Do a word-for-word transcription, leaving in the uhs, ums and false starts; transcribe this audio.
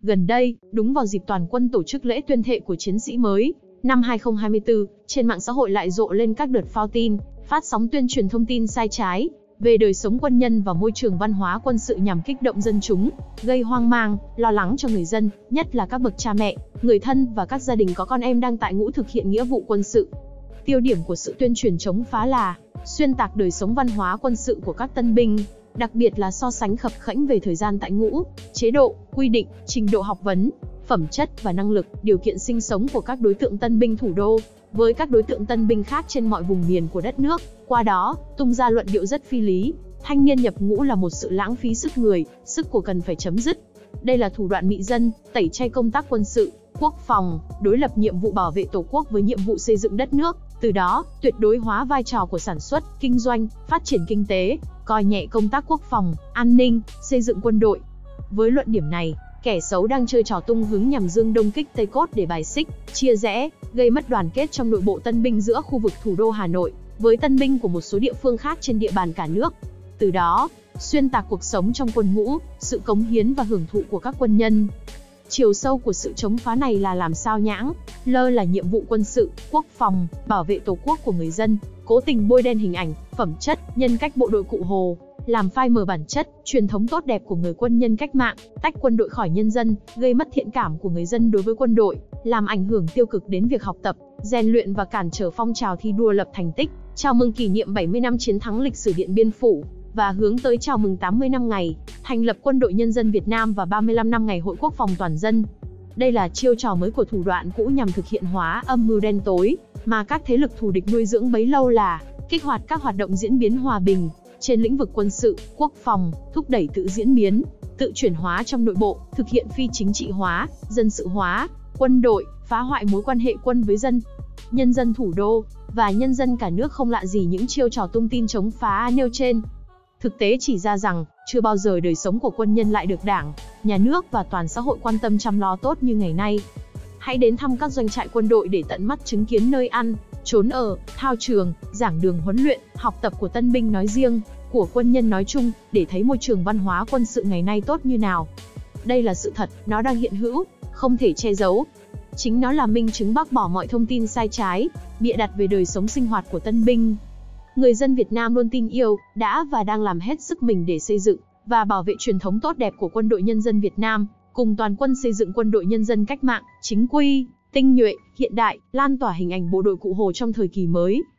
Gần đây, đúng vào dịp toàn quân tổ chức lễ tuyên thệ của chiến sĩ mới, năm hai không hai tư, trên mạng xã hội lại rộ lên các đợt phao tin, phát sóng tuyên truyền thông tin sai trái về đời sống quân nhân và môi trường văn hóa quân sự nhằm kích động dân chúng, gây hoang mang, lo lắng cho người dân, nhất là các bậc cha mẹ, người thân và các gia đình có con em đang tại ngũ thực hiện nghĩa vụ quân sự. Tiêu điểm của sự tuyên truyền chống phá là xuyên tạc đời sống văn hóa quân sự của các tân binh, đặc biệt là so sánh khập khiễng về thời gian tại ngũ, chế độ, quy định, trình độ học vấn, phẩm chất và năng lực, điều kiện sinh sống của các đối tượng tân binh thủ đô với các đối tượng tân binh khác trên mọi vùng miền của đất nước. Qua đó, tung ra luận điệu rất phi lý, thanh niên nhập ngũ là một sự lãng phí sức người, sức của cần phải chấm dứt. Đây là thủ đoạn mị dân, tẩy chay công tác quân sự, quốc phòng, đối lập nhiệm vụ bảo vệ Tổ quốc với nhiệm vụ xây dựng đất nước, từ đó, tuyệt đối hóa vai trò của sản xuất, kinh doanh, phát triển kinh tế, coi nhẹ công tác quốc phòng, an ninh, xây dựng quân đội. Với luận điểm này, kẻ xấu đang chơi trò tung hứng nhằm dương đông kích tây cốt để bài xích, chia rẽ, gây mất đoàn kết trong nội bộ tân binh giữa khu vực thủ đô Hà Nội với tân binh của một số địa phương khác trên địa bàn cả nước. Từ đó, xuyên tạc cuộc sống trong quân ngũ, sự cống hiến và hưởng thụ của các quân nhân. Chiều sâu của sự chống phá này là làm sao nhãng, lơ là nhiệm vụ quân sự, quốc phòng, bảo vệ Tổ quốc của người dân, cố tình bôi đen hình ảnh, phẩm chất, nhân cách bộ đội Cụ Hồ, làm phai mờ bản chất, truyền thống tốt đẹp của người quân nhân cách mạng, tách quân đội khỏi nhân dân, gây mất thiện cảm của người dân đối với quân đội, làm ảnh hưởng tiêu cực đến việc học tập, rèn luyện và cản trở phong trào thi đua lập thành tích, chào mừng kỷ niệm bảy mươi năm chiến thắng lịch sử Điện Biên Phủ và hướng tới chào mừng tám mươi năm ngày thành lập Quân đội Nhân dân Việt Nam và ba mươi lăm năm ngày Hội Quốc phòng toàn dân. Đây là chiêu trò mới của thủ đoạn cũ nhằm thực hiện hóa âm mưu đen tối mà các thế lực thù địch nuôi dưỡng bấy lâu, là kích hoạt các hoạt động diễn biến hòa bình trên lĩnh vực quân sự, quốc phòng, thúc đẩy tự diễn biến, tự chuyển hóa trong nội bộ, thực hiện phi chính trị hóa, dân sự hóa quân đội, phá hoại mối quan hệ quân với dân. Nhân dân thủ đô và nhân dân cả nước không lạ gì những chiêu trò tung tin chống phá nêu trên. Thực tế chỉ ra rằng, chưa bao giờ đời sống của quân nhân lại được Đảng, Nhà nước và toàn xã hội quan tâm chăm lo tốt như ngày nay. Hãy đến thăm các doanh trại quân đội để tận mắt chứng kiến nơi ăn, trốn ở, thao trường, giảng đường huấn luyện, học tập của tân binh nói riêng, của quân nhân nói chung, để thấy môi trường văn hóa quân sự ngày nay tốt như nào. Đây là sự thật, nó đang hiện hữu, không thể che giấu. Chính nó là minh chứng bác bỏ mọi thông tin sai trái, bịa đặt về đời sống sinh hoạt của tân binh. Người dân Việt Nam luôn tin yêu, đã và đang làm hết sức mình để xây dựng và bảo vệ truyền thống tốt đẹp của Quân đội Nhân dân Việt Nam, cùng toàn quân xây dựng Quân đội Nhân dân cách mạng, chính quy, tinh nhuệ, hiện đại, lan tỏa hình ảnh bộ đội Cụ Hồ trong thời kỳ mới.